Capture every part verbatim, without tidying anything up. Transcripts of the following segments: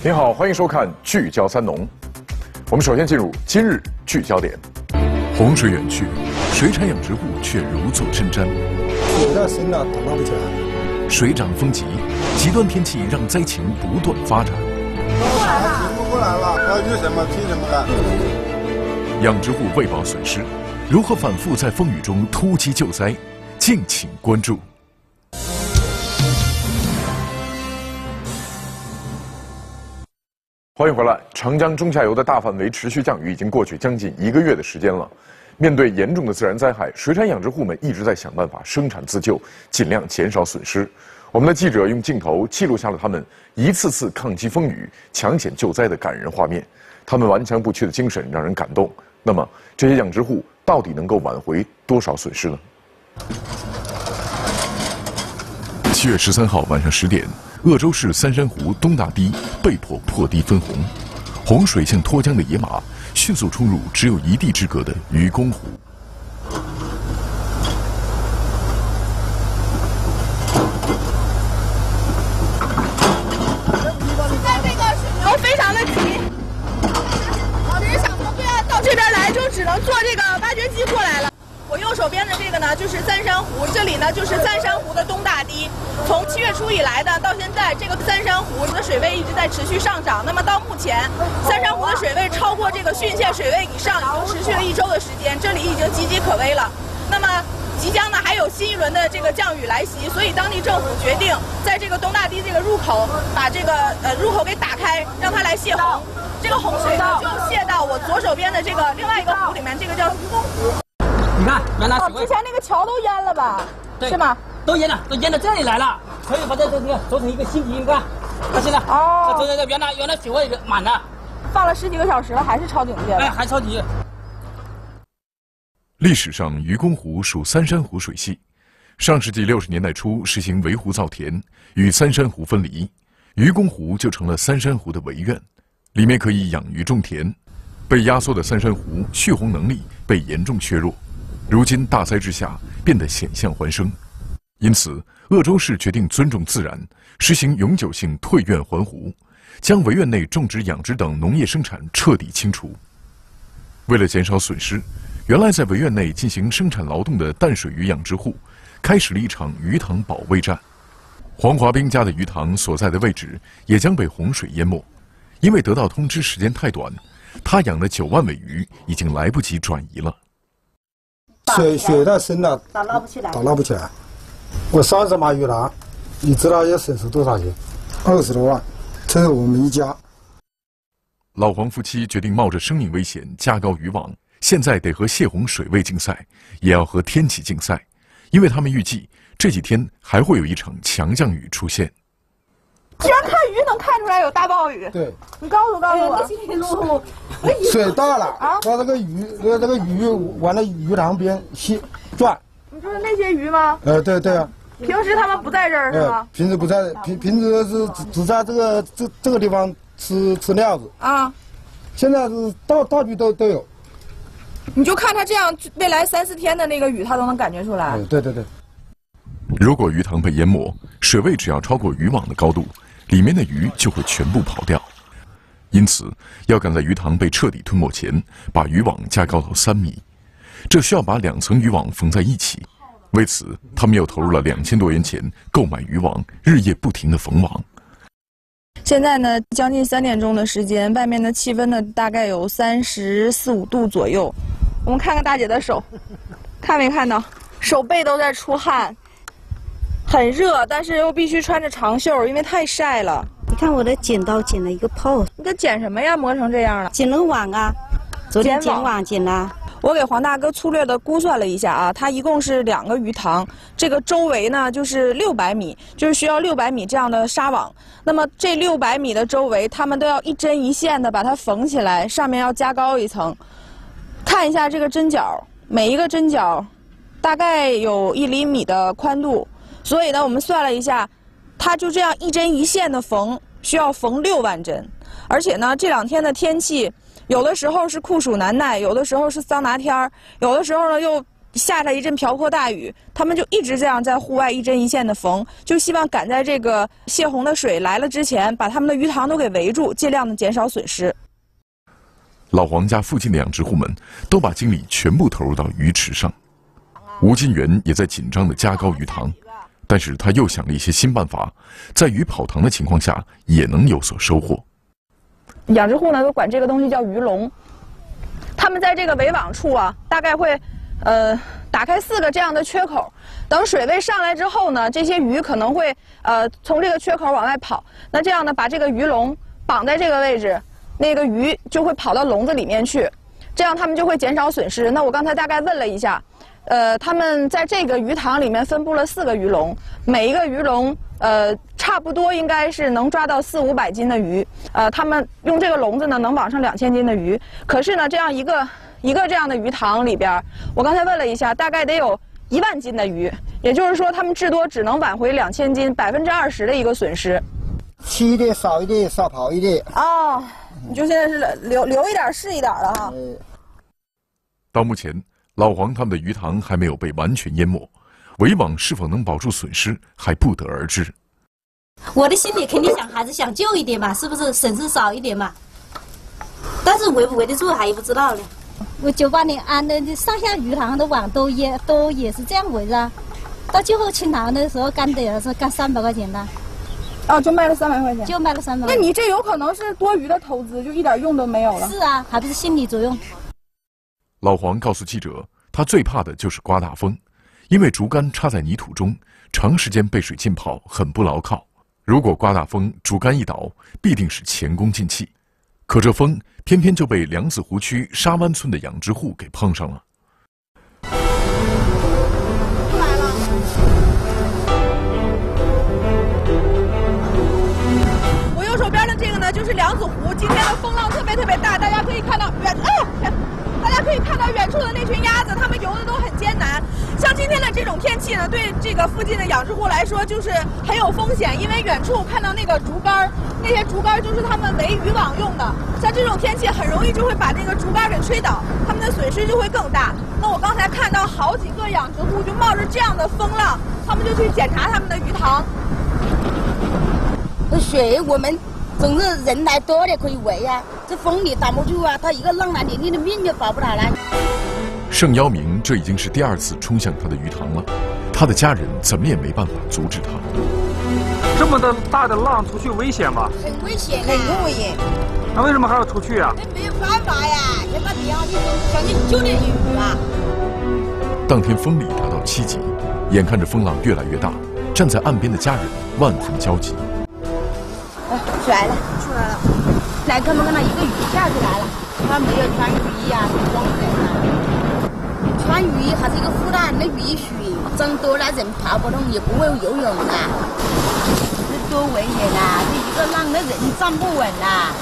您好，欢迎收看《聚焦三农》。我们首先进入今日聚焦点。洪水远去，水产养殖户却如坐针毡。 水太深了，打捞不起来。 水涨风急，极端天气让灾情不断发展。 过来了，醒不过来了，要遇什么拼什么干。 养殖户为保损失，如何反复在风雨中突击救灾？敬请关注。欢迎回来。长江中下游的大范围持续降雨已经过去将近一个月的时间了。面对严重的自然灾害，水产养殖户们一直在想办法生产自救，尽量减少损失。我们的记者用镜头记录下了他们一次次抗击风雨、抢险救灾的感人画面。他们顽强不屈的精神让人感动。那么，这些养殖户到底能够挽回多少损失呢？七月十三号晚上十点，鄂州市三山湖东大堤被迫破堤分洪，洪水像脱缰的野马，迅速冲入只有一地之隔的愚公湖。 在这个水流非常的急，老人想从对岸到这边来，就只能坐这个挖掘机过来了。我右手边的这个呢，就是三山湖，这里呢就是三山湖的东大堤。从七月初以来的到现在，这个三山湖的水位一直在持续上涨。那么到目前，三山湖的水位超过这个汛限水位以上，已经持续了一周的时间，这里已经岌岌可危了。那么即将呢还有新一轮的这个降雨来袭，所以当地政府决定在这个东大堤这个入口把这个呃入口给打开，让它来泄洪。这个洪水呢就泄到我左手边的这个另外一个湖里面，这个叫愚公湖。 你看，原来哦，之前那个桥都淹了吧？ 对， 是吗？ 都淹了，都淹到这里来了，所以把这这这个做成一个新堤，你看，它现在哦，这这这原来原来水位满了， 放了十几个小时了，还是超警戒。 哎，还超级。 历史上，愚公湖属三山湖水系。上世纪六十年代初实行围湖造田，与三山湖分离，愚公湖就成了三山湖的围院，里面可以养鱼种田。被压缩的三山湖蓄洪能力被严重削弱，如今大灾之下变得险象环生。因此，鄂州市决定尊重自然，实行永久性退院还湖，将围院内种植、养殖等农业生产彻底清除。为了减少损失，原来在围院内进行生产劳动的淡水鱼养殖户，开始了一场鱼塘保卫战。黄华兵家的鱼塘所在的位置也将被洪水淹没，因为得到通知时间太短，他养的九万尾鱼已经来不及转移了。 水水太深了， 打捞不起来。 打捞不起来。我三十码鱼塘，你知道要损失多少钱？二十多万，这是我们一家。 老黄夫妻决定冒着生命危险加高渔网，现在得和泄洪水位竞赛，也要和天气竞赛，因为他们预计这几天还会有一场强降雨出现。 居然看鱼能看出来有大暴雨？ 对， 你告诉告诉我。 水大了啊！把这个鱼，呃，这个鱼往那鱼塘边吸转。 你就是那些鱼吗？ 呃，对对啊。 平时他们不在这儿是吗？ 呃、平时不在，平平时是只只在这个这这个地方吃吃料子啊。 现在是到到处都都有。 你就看它这样，未来三四天的那个雨，它都能感觉出来。 嗯，对对对。 如果鱼塘被淹没，水位只要超过渔网的高度，里面的鱼就会全部跑掉。因此，要赶在鱼塘被彻底吞没前，把渔网加高到三米。这需要把两层渔网缝在一起。为此，他们又投入了两千多元钱购买渔网，日夜不停地缝网。 现在呢，将近三点钟的时间，外面的气温呢大概有三十四五度左右。我们看看大姐的手，看没看到？手背都在出汗，很热，但是又必须穿着长袖，因为太晒了。 你看我的剪刀剪了一个泡， 你给剪什么呀？磨成这样了？ 剪了网啊，昨天剪网剪了。 我给黄大哥粗略的估算了一下啊，它一共是两个鱼塘，这个周围呢就是六百米，就是需要六百米这样的纱网。那么这六百米的周围，他们都要一针一线的把它缝起来，上面要加高一层。看一下这个针脚，每一个针脚大概有一厘米的宽度，所以呢，我们算了一下，它就这样一针一线的缝，需要缝六万针。而且呢，这两天的天气，有的时候是酷暑难耐，有的时候是桑拿天儿，有的时候呢又下了一阵瓢泼大雨，他们就一直这样在户外一针一线的缝，就希望赶在这个泄洪的水来了之前，把他们的鱼塘都给围住，尽量的减少损失。 老黄家附近的养殖户们都把精力全部投入到鱼池上，吴金元也在紧张地加高鱼塘，但是他又想了一些新办法，在鱼跑塘的情况下也能有所收获。 养殖户呢都管这个东西叫鱼笼，他们在这个围网处啊，大概会。 呃，打开四个这样的缺口，等水位上来之后呢，这些鱼可能会呃从这个缺口往外跑。那这样呢，把这个鱼笼绑在这个位置，那个鱼就会跑到笼子里面去，这样他们就会减少损失。那我刚才大概问了一下，呃，他们在这个鱼塘里面分布了四个鱼笼，每一个鱼笼呃差不多应该是能抓到四五百斤的鱼。呃，他们用这个笼子呢能网上两千斤的鱼。可是呢，这样一个。 一个这样的鱼塘里边，我刚才问了一下，大概得有一万斤的鱼，也就是说，他们至多只能挽回两千斤，百分之二十的一个损失。 吃一点，少一点，少跑一点。 哦，你就现在是留留一点是一点了哈。 到目前，老黄他们的鱼塘还没有被完全淹没，围网是否能保住损失还不得而知。 我的心里肯定想还是想救一点嘛，是不是损失少一点嘛？但是围不围得住还不知道呢。 我九八年安的上下鱼塘的网都也都也是这样围着，到最后清塘的时候干的是干三百块钱的， 哦，就卖了三百块钱， 就卖了三百。 那你这有可能是多余的投资，就一点用都没有了。 是啊，还不是心理作用。 老黄告诉记者，他最怕的就是刮大风，因为竹竿插在泥土中，长时间被水浸泡，很不牢靠。如果刮大风，竹竿一倒，必定是前功尽弃。可这风偏偏就被梁子湖区沙湾村的养殖户给碰上了。 来了。我右手边的这个呢，就是梁子湖，今天的风浪特别特别大，大家可以看到远，哎呀，大家可以看到远处的那群鸭子，它们游的都很艰难。像今天的这种天气呢，对这个附近的养殖户来说就是很有风险，因为远处看到那个竹竿，那些竹竿就是他们围渔网用的。像这种天气，很容易就会把那个竹竿给吹倒，他们的损失就会更大。那我刚才看到好几个养殖户就冒着这样的风浪，他们就去检查他们的鱼塘。 这水我们总是人来多的可以围啊，这风你挡不住啊，它一个浪来你你的命就保不了了。 盛幺明这已经是第二次冲向他的鱼塘了，他的家人怎么也没办法阻止他。 这么的大的浪出去危险吧？ 很危险，很危险。 那为什么还要出去啊？ 那没有办法呀，人家别让你想去救那鱼啊。 当天风力达到七级，眼看着风浪越来越大，站在岸边的家人万分焦急。 哎，出来了，出来了。来，看没看到一个鱼下去来了？他没有穿雨衣啊，光人啊。穿雨衣还是一个负担，那雨水增多了，人爬不动，也不会游泳啊。这多危险啊！这一个浪，那人站不稳啊。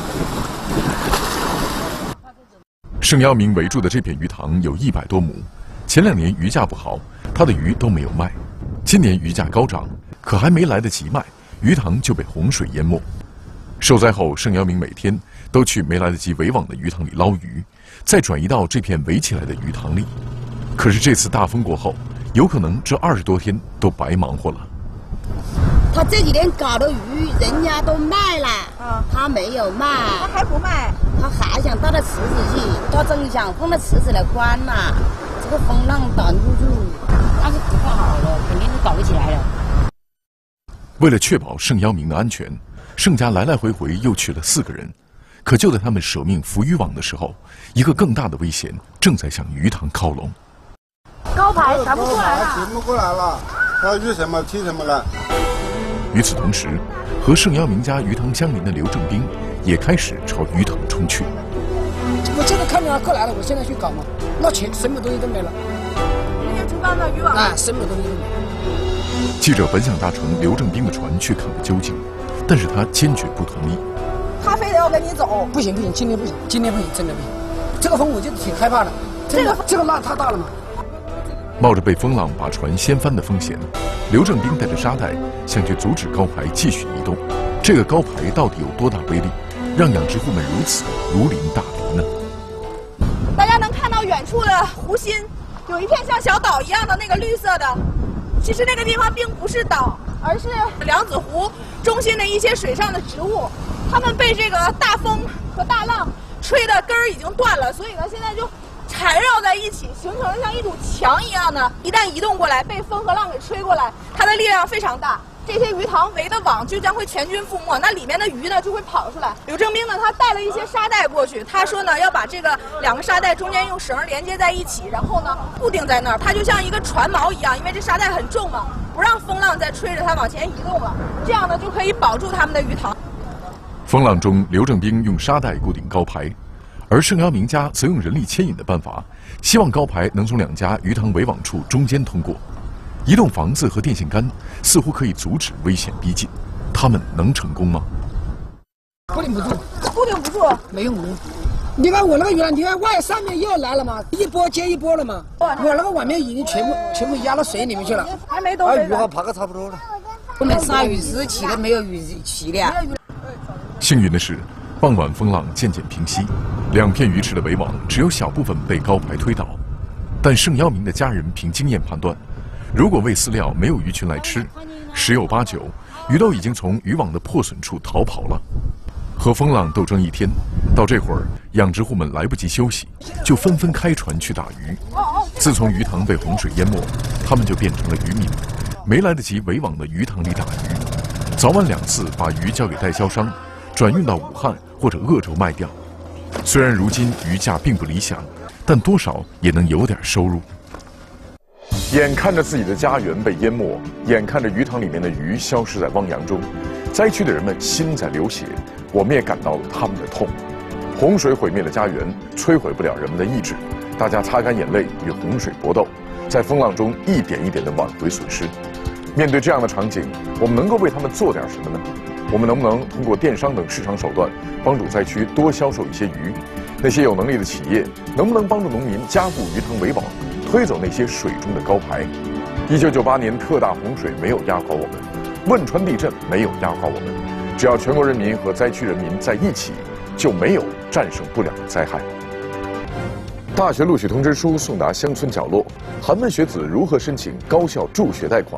盛幺明围住的这片鱼塘有一百多亩，前两年鱼价不好，他的鱼都没有卖。今年鱼价高涨，可还没来得及卖，鱼塘就被洪水淹没。受灾后，盛幺明每天都去没来得及围网的鱼塘里捞鱼，再转移到这片围起来的鱼塘里。可是这次大风过后，有可能这二十多天都白忙活了。 他这几天搞的鱼，人家都卖了，啊，他没有卖， 他还不卖， 他还想到那池子去，他正想放那池子来关呢，这个风浪挡不住，那是不好了，肯定是搞不起来了。 为了确保盛幺明的安全，盛家来来回回又去了四个人。可就在他们舍命浮渔网的时候，一个更大的危险正在向鱼塘靠拢。 高牌打不过来了， 打不过来了，他遇什么踢什么了。 与此同时，和盛幺明家鱼塘相邻的刘正兵也开始朝鱼塘冲去。 我这个看到过来了，我现在去搞嘛，那钱什么东西都没了。 那些竹竿的渔网啊，什么东西都没。 记者本想搭乘刘正兵的船去看个究竟，但是他坚决不同意。 他非得要跟你走， 不行不行，今天不行，今天不行，真的不行。这个风我就挺害怕的，这个这个浪太大了嘛。 冒着被风浪把船掀翻的风险，刘正兵带着沙袋想去阻止高牌继续移动。这个高牌到底有多大威力，让养殖户们如此如临大敌呢？ 大家能看到远处的湖心， 有一片像小岛一样的那个绿色的，其实那个地方并不是岛，而是梁子湖中心的一些水上的植物，它们被这个大风和大浪吹的根儿已经断了，所以呢现在就缠绕在一起，形成了像一堵墙一样的。一旦移动过来，被风和浪给吹过来，它的力量非常大。这些鱼塘围的网就将会全军覆没，那里面的鱼呢就会跑出来。刘正兵呢，他带了一些沙袋过去，他说呢要把这个两个沙袋中间用绳连接在一起，然后呢固定在那儿，它就像一个船锚一样，因为这沙袋很重嘛，不让风浪再吹着它往前移动了，这样呢就可以保住他们的鱼塘。 风浪中，刘正兵用沙袋固定高排，而盛阳明家则用人力牵引的办法，希望高排能从两家鱼塘围网处中间通过。移动房子和电线杆似乎可以阻止危险逼近，他们能成功吗？ 固定不住， 固定不住， 没用武。你看我那个鱼塘，你看外上面又来了嘛，一波接一波了嘛。我那个碗面已经全部全部压到水里面去了， 还没都。 鱼还爬个差不多了。 我们杀鱼是起的没有鱼起的。 幸运的是，傍晚风浪渐渐平息，两片鱼池的围网只有小部分被高排推倒。但盛耀明的家人凭经验判断，如果喂饲料没有鱼群来吃，十有八九鱼都已经从渔网的破损处逃跑了。和风浪斗争一天，到这会儿，养殖户们来不及休息，就纷纷开船去打鱼。自从鱼塘被洪水淹没，他们就变成了渔民，没来得及围网的鱼塘里打鱼，早晚两次把鱼交给代销商，转运到武汉或者鄂州卖掉。虽然如今鱼价并不理想，但多少也能有点收入。眼看着自己的家园被淹没，眼看着鱼塘里面的鱼消失在汪洋中，灾区的人们心在流血，我们也感到了他们的痛。洪水毁灭了家园，摧毁不了人们的意志，大家擦干眼泪与洪水搏斗，在风浪中一点一点地挽回损失。面对这样的场景，我们能够为他们做点什么呢？我们能不能通过电商等市场手段，帮助灾区多销售一些鱼？那些有能力的企业能不能帮助农民加固鱼塘围网，推走那些水中的高排？一九九八年特大洪水没有压垮我们，汶川地震没有压垮我们，只要全国人民和灾区人民在一起，就没有战胜不了的灾害。大学录取通知书送达乡村角落，寒门学子如何申请高校助学贷款？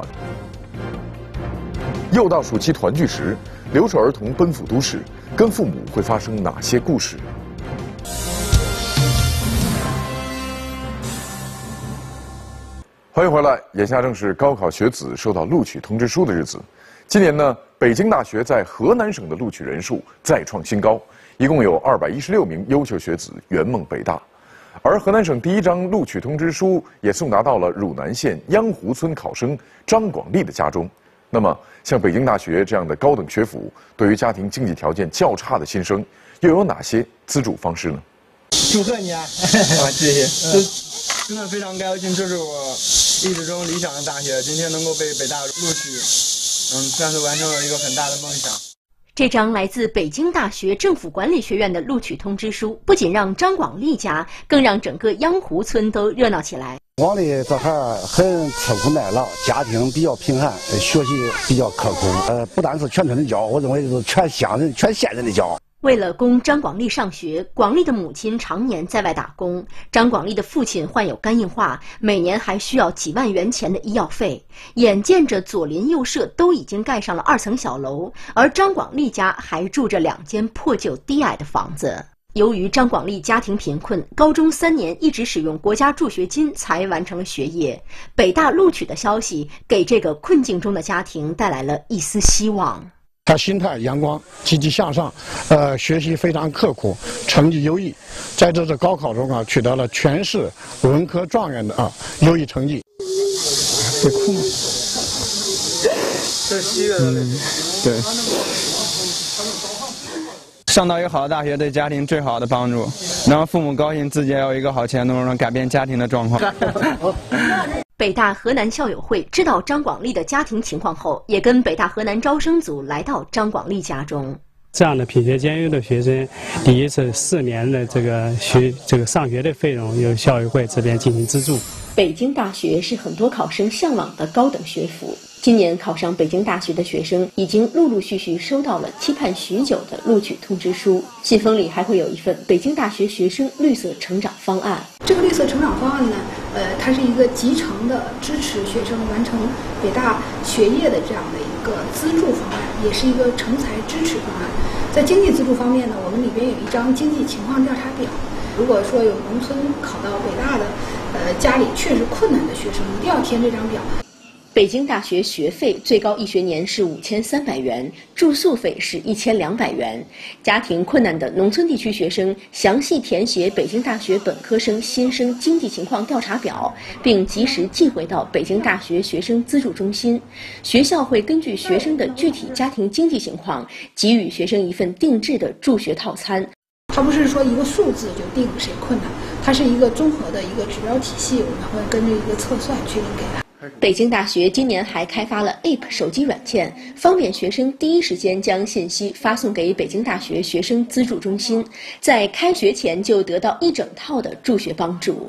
又到暑期团聚时，留守儿童奔赴都市，跟父母会发生哪些故事？欢迎回来，眼下正是高考学子收到录取通知书的日子。今年呢，北京大学在河南省的录取人数再创新高，一共有二百一十六名优秀学子圆梦北大。而河南省第一张录取通知书也送达到了汝南县央湖村考生张广利的家中。那么，像北京大学这样的高等学府，对于家庭经济条件较差的新生，又有哪些资助方式呢？ 祝贺你啊！啊，谢谢。真的非常高兴，这是我一直中理想的大学，今天能够被北大录取，嗯，算是完成了一个很大的梦想。 这张来自北京大学政府管理学院的录取通知书，不仅让张广利家，更让整个央湖村都热闹起来。 广利这孩儿很吃苦耐劳，家庭比较贫寒，学习比较刻苦。呃，不单是全村的骄傲，我认为就是全乡人、全县人的骄傲。 为了供张广利上学，广利的母亲常年在外打工，张广利的父亲患有肝硬化，每年还需要几万元钱的医药费。眼见着左邻右舍都已经盖上了二层小楼，而张广利家还住着两间破旧低矮的房子。由于张广利家庭贫困，高中三年一直使用国家助学金才完成了学业。北大录取的消息给这个困境中的家庭带来了一丝希望。 他心态阳光，积极向上，呃，学习非常刻苦，成绩优异，在这次高考中啊，取得了全市文科状元的啊优异成绩。会哭吗？ 这七个人，嗯，对。上到一个好的大学，对家庭最好的帮助，能让父母高兴，自己也有一个好前途，能改变家庭的状况。 北大河南校友会知道张广利的家庭情况后，也跟北大河南招生组来到张广利家中。 这样的品学兼优的学生，第一次四年的这个学这个上学的费用由校友会这边进行资助。 北京大学是很多考生向往的高等学府。今年考上北京大学的学生已经陆陆续续收到了期盼许久的录取通知书，信封里还会有一份北京大学学生绿色成长方案。 这个绿色成长方案呢， 呃，它是一个集成的支持学生完成北大学业的这样的一个资助方案，也是一个成才支持方案。在经济资助方面呢，我们里边有一张经济情况调查表。如果说有农村考到北大的，呃，家里确实困难的学生，一定要填这张表。 北京大学学费最高一学年是五千三百元，住宿费是一千两百元。家庭困难的农村地区学生详细填写北京大学本科生新生经济情况调查表，并及时寄回到北京大学学生资助中心。学校会根据学生的具体家庭经济情况，给予学生一份定制的助学套餐。 它不是说一个数字就定谁困难，它是一个综合的一个指标体系，我们会根据一个测算确定给他。 北京大学今年还开发了 A P P 手机软件，方便学生第一时间将信息发送给北京大学学生资助中心，在开学前就得到一整套的助学帮助。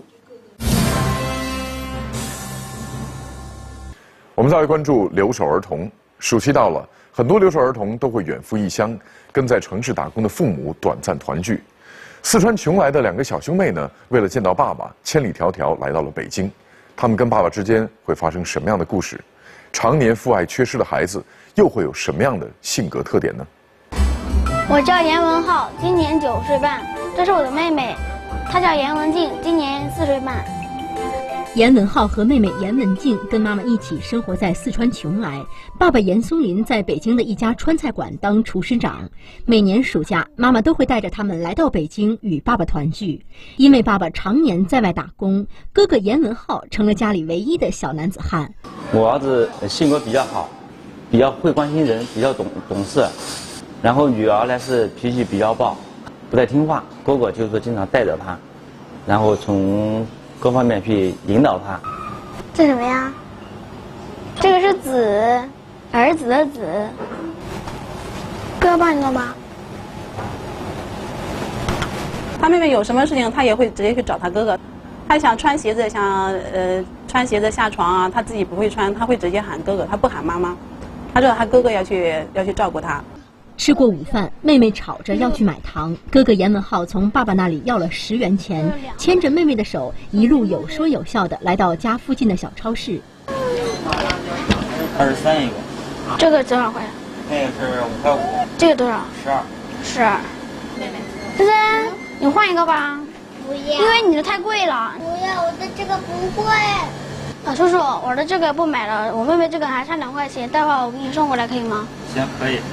我们再来关注留守儿童。暑期到了，很多留守儿童都会远赴异乡，跟在城市打工的父母短暂团聚。四川邛崃的两个小兄妹呢，为了见到爸爸，千里迢迢来到了北京。他们跟爸爸之间会发生什么样的故事？常年父爱缺失的孩子又会有什么样的性格特点呢？ 我叫严文浩，今年九岁半，这是我的妹妹，她叫严文静，今年四岁半。 严文浩和妹妹严文静跟妈妈一起生活在四川邛崃，爸爸严松林在北京的一家川菜馆当厨师长。每年暑假，妈妈都会带着他们来到北京与爸爸团聚。因为爸爸常年在外打工，哥哥严文浩成了家里唯一的小男子汉。 我儿子性格比较好，比较会关心人，比较懂懂事。然后女儿呢是脾气比较暴，不太听话，哥哥就是经常带着她，然后从各方面去引导他。 这什么呀？这个是子，儿子的子。哥哥帮你弄吧。 他妹妹有什么事情，他也会直接去找他哥哥。他想穿鞋子，想呃穿鞋子下床啊，他自己不会穿，他会直接喊哥哥，他不喊妈妈。他知道他哥哥要去要去照顾他。 吃过午饭，妹妹吵着要去买糖，哥哥严文浩从爸爸那里要了十元钱，牵着妹妹的手，一路有说有笑的来到家附近的小超市。 二十三一个。 这个多少块？ 那个是五块五。 这个多少？ 十二。 十二。森森，你换一个吧。 不要。 因为你的太贵了。 不要，我的这个不贵。 啊，叔叔，我的这个不买了，我妹妹这个还差两块钱，待会儿我给你送过来可以吗？ 行，可以。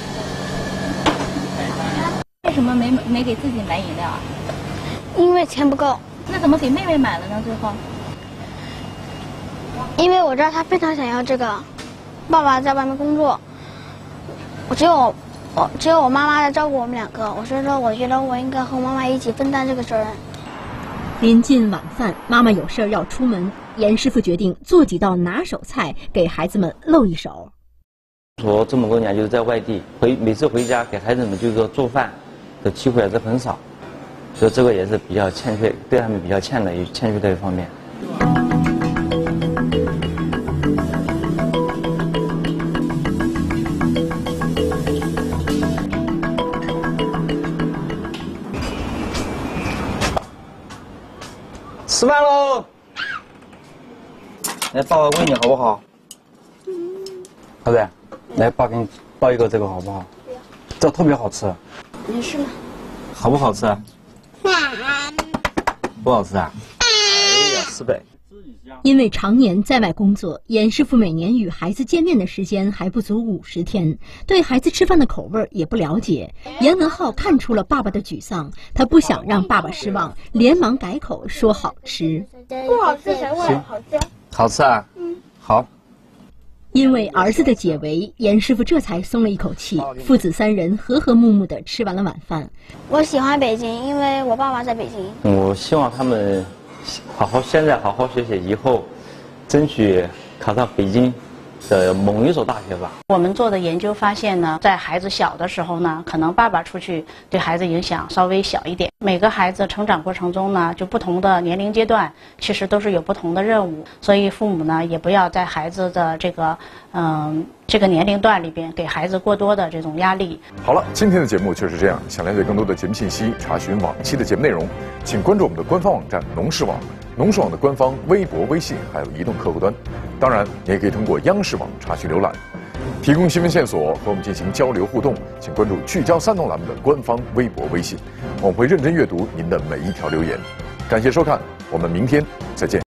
为什么没没给自己买饮料啊？ 因为钱不够。 那怎么给妹妹买了呢？最后？ 因为我知道她非常想要这个，爸爸在外面工作，我只有我只有我妈妈在照顾我们两个，所以说我觉得我应该和妈妈一起分担这个责任。 临近晚饭，妈妈有事儿要出门，严师傅决定做几道拿手菜给孩子们露一手。 我这么多年就是在外地，回每次回家给孩子们就是说做饭的机会还是很少，所以这个也是比较欠缺，对他们比较欠的，欠缺的一方面。吃饭喽！来，爸爸喂你好不好？儿子，来，爸给你包一个这个好不好？这特别好吃。 你试吗？ 好不好吃？不好吃啊？哎呀，吃呗。 因为常年在外工作，严师傅每年与孩子见面的时间还不足五十天，对孩子吃饭的口味也不了解。严文浩看出了爸爸的沮丧，他不想让爸爸失望，连忙改口说好吃。 不好吃谁问好吃？ 好吃啊？嗯，好。 因为儿子的解围，严师傅这才松了一口气，父子三人和和睦睦地吃完了晚饭。 我喜欢北京，因为我爸爸在北京。 我希望他们好好现在好好学习，以后争取考上北京的某一所大学吧。 我们做的研究发现呢，在孩子小的时候呢，可能爸爸出去对孩子影响稍微小一点。每个孩子成长过程中呢，就不同的年龄阶段，其实都是有不同的任务，所以父母呢也不要在孩子的这个嗯这个年龄段里边给孩子过多的这种压力。 好了，今天的节目就是这样。想了解更多的节目信息，查询往期的节目内容，请关注我们的官方网站农视网。农视网的官方微博、微信还有移动客户端，当然你也可以通过央视网查询浏览。提供新闻线索和我们进行交流互动，请关注聚焦三农栏目的官方微博、微信，我们会认真阅读您的每一条留言。感谢收看，我们明天再见。